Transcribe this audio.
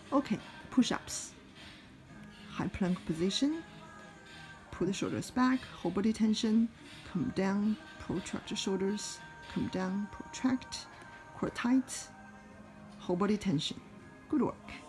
Okay, push-ups. High plank position. Pull the shoulders back, whole body tension. Come down, protract the shoulders. Come down, protract. Core tight. Whole body tension. Good work.